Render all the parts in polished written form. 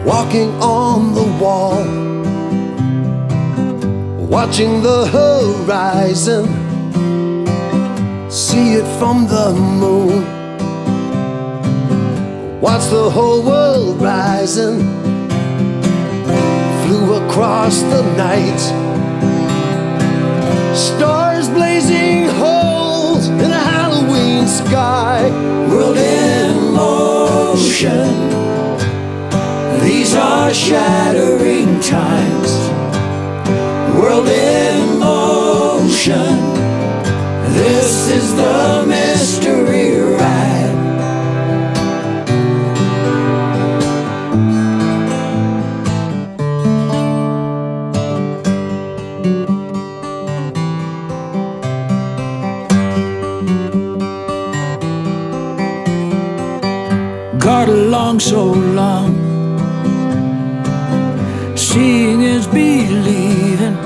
walking on the wall, watching the horizon, see it from the moon, watch the whole world rising, flew across the night, stars blazing holes in a Halloween sky. World in motion, these are shattering times. World in motion, this is the mystery ride. Got along so long, seeing is believing.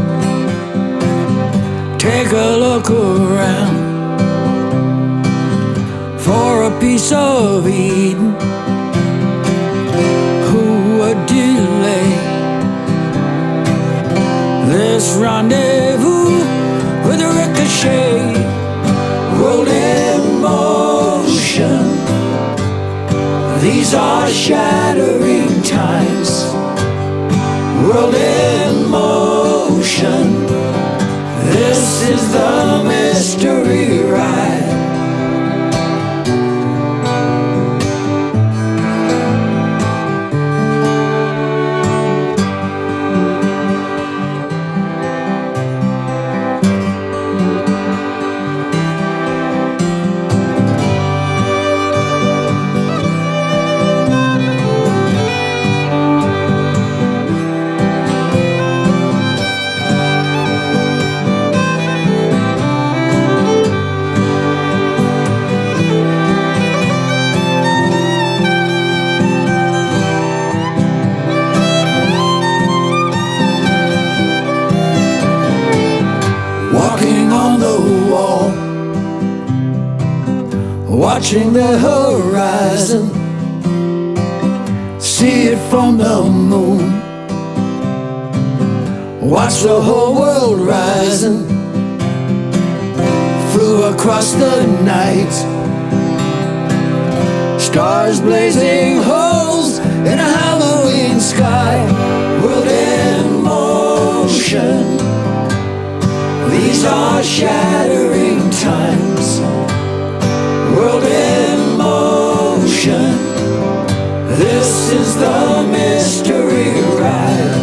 Take a look around for a piece of Eden. Who would delay this rendezvous with a ricochet? World in motion, these are shattering times. World in motion, this is the mystery ride. Walking on the wall, watching the horizon, see it from the moon, watch the whole world rising, flew across the night, stars blazing holes in a Halloween sky. World in motion, these are shattering times. World in motion, this is the mystery ride.